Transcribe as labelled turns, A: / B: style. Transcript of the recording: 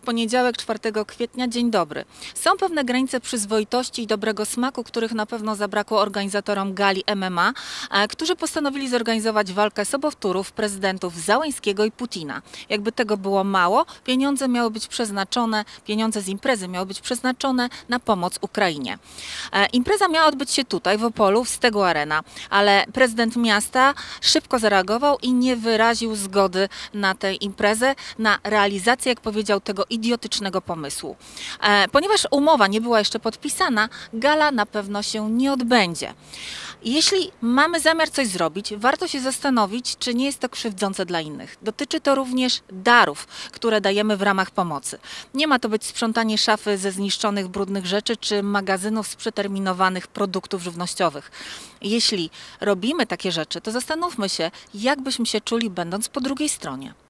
A: poniedziałek, 4 kwietnia. Dzień dobry. Są pewne granice przyzwoitości i dobrego smaku, których na pewno zabrakło organizatorom gali MMA, którzy postanowili zorganizować walkę sobowtórów prezydentów Załęskiego i Putina. Jakby tego było mało, pieniądze z imprezy miały być przeznaczone na pomoc Ukrainie. Impreza miała odbyć się tutaj, w Opolu, w Stegu Arena, ale prezydent miasta szybko zareagował i nie wyraził zgody na tę imprezę, na realizację, jak powiedział, tego idiotycznego pomysłu. Ponieważ umowa nie była jeszcze podpisana, gala na pewno się nie odbędzie. Jeśli mamy zamiar coś zrobić, warto się zastanowić, czy nie jest to krzywdzące dla innych. Dotyczy to również darów, które dajemy w ramach pomocy. Nie ma to być sprzątanie szafy ze zniszczonych, brudnych rzeczy, czy magazynów z przeterminowanych produktów żywnościowych. Jeśli robimy takie rzeczy, to zastanówmy się, jak byśmy się czuli, będąc po drugiej stronie.